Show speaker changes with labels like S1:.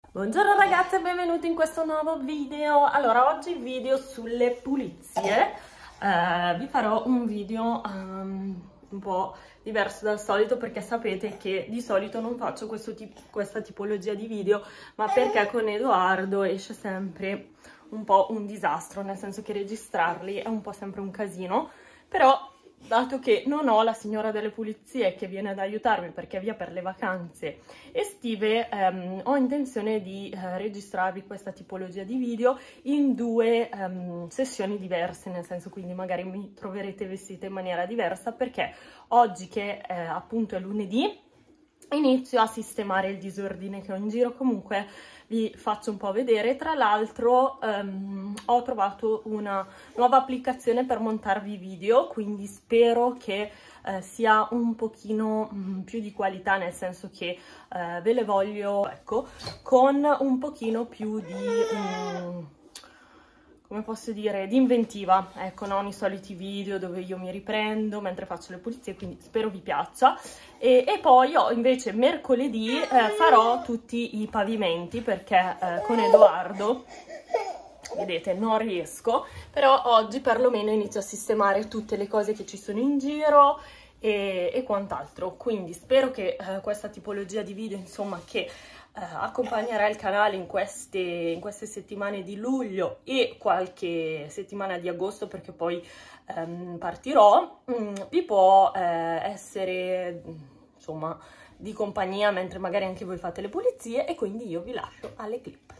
S1: Buongiorno ragazze e benvenuti in questo nuovo video. Allora, oggi video sulle pulizie. Vi farò un video un po' diverso dal solito perché sapete che di solito non faccio questa tipologia di video, ma perché con Edoardo esce sempre un po' un disastro, nel senso che registrarli è un po' sempre un casino, però dato che non ho la signora delle pulizie che viene ad aiutarmi perché è via per le vacanze estive, ho intenzione di registrarvi questa tipologia di video in due sessioni diverse, nel senso, quindi magari mi troverete vestita in maniera diversa perché oggi che appunto è lunedì inizio a sistemare il disordine che ho in giro. Comunque vi faccio un po' vedere. Tra l'altro ho trovato una nuova applicazione per montarvi video, quindi spero che sia un pochino più di qualità, nel senso che ve le voglio, ecco, con un pochino più di come posso dire, di inventiva, ecco, non i soliti video dove io mi riprendo mentre faccio le pulizie, quindi spero vi piaccia. E poi invece mercoledì farò tutti i pavimenti perché con Edoardo, vedete, non riesco, però oggi perlomeno inizio a sistemare tutte le cose che ci sono in giro e quant'altro. Quindi spero che questa tipologia di video, insomma, che accompagnerà il canale in queste settimane di luglio e qualche settimana di agosto, perché poi partirò, vi può essere, insomma, di compagnia mentre magari anche voi fate le pulizie, e quindi io vi lascio alle clip.